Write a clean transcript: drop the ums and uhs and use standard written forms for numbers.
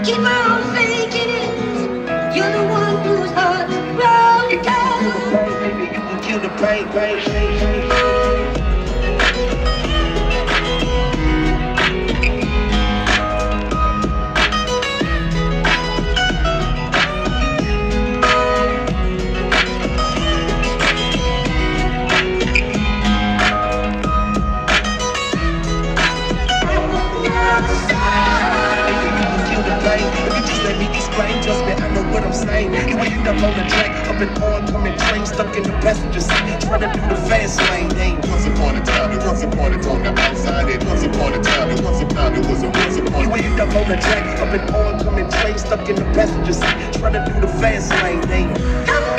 keep on faking it. You're the one whose heart is broken. Baby, you can kill the pain, pain. Just me, I know what I'm saying. You end up on the track, up in oncoming train, stuck in the passenger seat, trying to do the fast lane. Ain't once upon a time, it was a party on the outside. It once upon a time, it was a time, it was a once upon. You end up on the track, up in oncoming train, stuck in the passenger seat, trying to do the fast lane. Ain't